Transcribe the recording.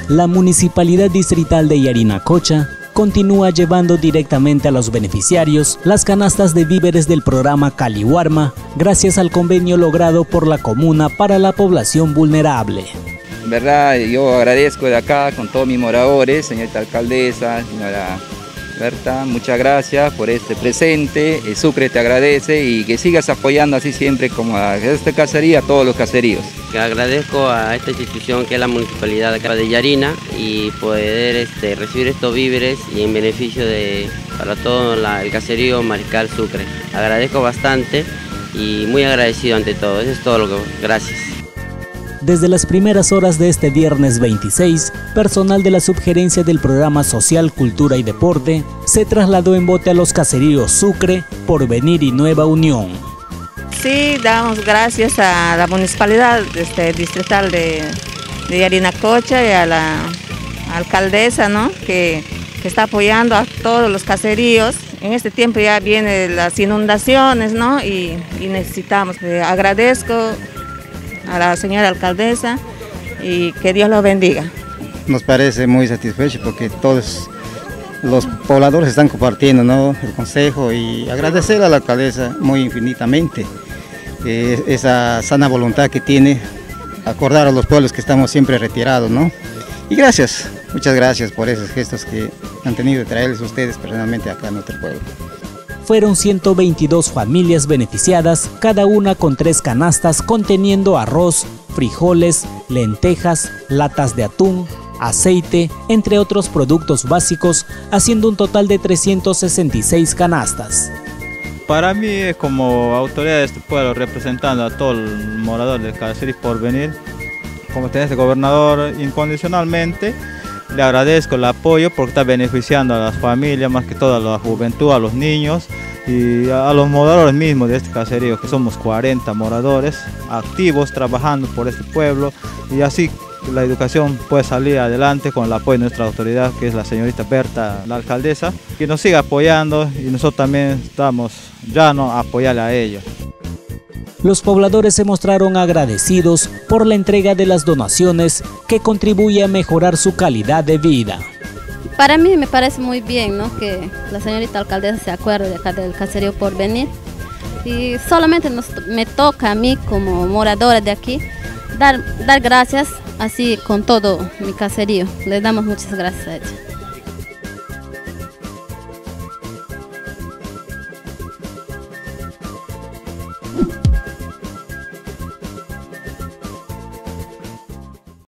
La Municipalidad Distrital de Yarinacocha continúa llevando directamente a los beneficiarios las canastas de víveres del programa Caliwarma, gracias al convenio logrado por la comuna para la población vulnerable. En verdad, yo agradezco de acá con todos mis moradores, señorita alcaldesa, señora Berta, muchas gracias por este presente. Sucre te agradece y que sigas apoyando así siempre como a este caserío, a todos los caseríos. Agradezco a esta institución que es la Municipalidad de Yarina y poder recibir estos víveres y en beneficio para todo el caserío Mariscal Sucre. Agradezco bastante y muy agradecido ante todo. Eso es todo lo que... Gracias. Desde las primeras horas de este viernes 26, personal de la subgerencia del programa Social, Cultura y Deporte se trasladó en bote a los caseríos Sucre, Porvenir y Nueva Unión. Sí, damos gracias a la Municipalidad Distrital de Yarinacocha y a la alcaldesa, ¿no? que está apoyando a todos los caseríos. En este tiempo ya vienen las inundaciones, ¿no? y necesitamos, agradezco a la señora alcaldesa y que Dios los bendiga. Nos parece muy satisfecho porque todos los pobladores están compartiendo, ¿no? El consejo, y agradecer a la alcaldesa muy infinitamente esa sana voluntad que tiene, acordar a los pueblos que estamos siempre retirados, ¿no? Y gracias, muchas gracias por esos gestos que han tenido de traerles ustedes personalmente acá a nuestro pueblo. Fueron 122 familias beneficiadas, cada una con 3 canastas conteniendo arroz, frijoles, lentejas, latas de atún, aceite, entre otros productos básicos, haciendo un total de 366 canastas. Para mí, como autoridad de este pueblo, representando a todo el morador del caserío Porvenir, como tenés gobernador incondicionalmente, le agradezco el apoyo porque está beneficiando a las familias, más que todo a la juventud, a los niños y a los moradores mismos de este caserío, que somos 40 moradores activos trabajando por este pueblo, y así la educación puede salir adelante con el apoyo de nuestra autoridad, que es la señorita Berta, la alcaldesa, que nos siga apoyando, y nosotros también estamos ya a apoyarle a ellos. Los pobladores se mostraron agradecidos por la entrega de las donaciones que contribuye a mejorar su calidad de vida. Para mí me parece muy bien, ¿no? Que la señorita alcaldesa se acuerde de acá del caserío Porvenir, y solamente me toca a mí como moradora de aquí dar gracias así con todo mi caserío. Le damos muchas gracias a ella.